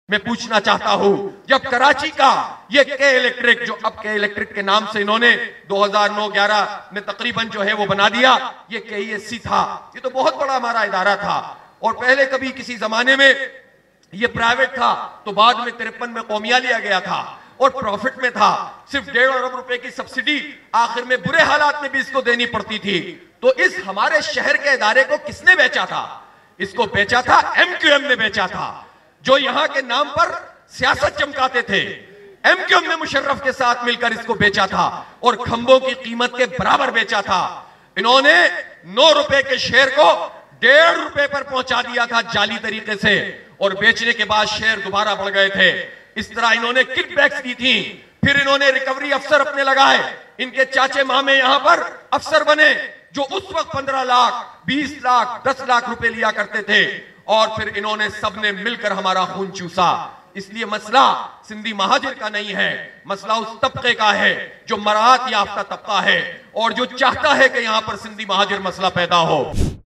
मैं पूछना चाहता हूं, जब कराची का ये के इलेक्ट्रिक, जो अब के इलेक्ट्रिक के नाम से इन्होंने 2009-11 में तकरीबन जो है वो बना दिया, ये KESC था, ये तो बहुत बड़ा हमारा इदारा था। और पहले कभी किसी जमाने में ये प्राइवेट था, तो बाद में 53 में कौमिया लिया गया था और प्रॉफिट में था। सिर्फ 1.5 अरब रुपए की सब्सिडी आखिर में बुरे हालात में भी इसको देनी पड़ती थी। तो इस हमारे शहर के इदारे को किसने बेचा था? इसको बेचा था MQM ने बेचा था, जो यहां के नाम पर सियासत चमकाते थे। MQM ने मुशर्रफ के साथ मिलकर इसको बेचा था और खंभों की कीमत के बराबर बेचा था। इन्होंने 9 रुपए के शेयर को 1.5 रुपए पर पहुंचा दिया था जाली तरीके से, और बेचने के बाद शेयर दोबारा बढ़ गए थे। इस तरह इन्होंने किकबैक्स दी थी। फिर इन्होंने रिकवरी अफसर अपने लगाए। इनके चाचे मामे यहां पर अफसर बने, जो उस वक्त 15 लाख, 20 लाख, 10 लाख रुपए लिया करते थे। और फिर इन्होंने सबने मिलकर हमारा खून चूसा। इसलिए मसला सिंधी महाजिर का नहीं है, मसला उस तबके का है जो मराहत याफ्ता तबका है और जो चाहता है कि यहां पर सिंधी महाजिर मसला पैदा हो।